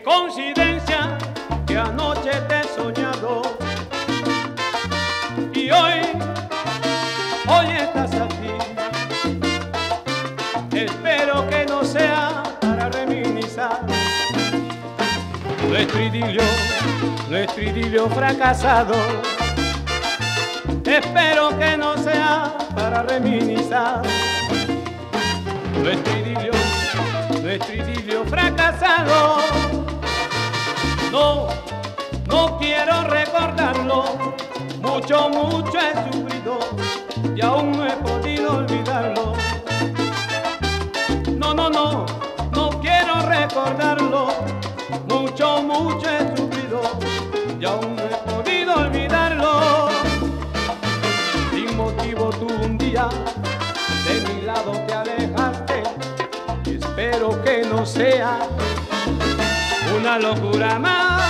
Qué coincidencia que anoche te he soñado y hoy estás aquí. Espero que no sea para reminizar nuestro idilio fracasado. Espero que no sea para reminizar nuestro idilio fracasado. No quiero recordarlo, mucho he sufrido y aún no he podido olvidarlo. No quiero recordarlo, mucho he sufrido y aún no he podido olvidarlo. Sin motivo tú un día de mi lado te alejaste y espero que no sea una locura más.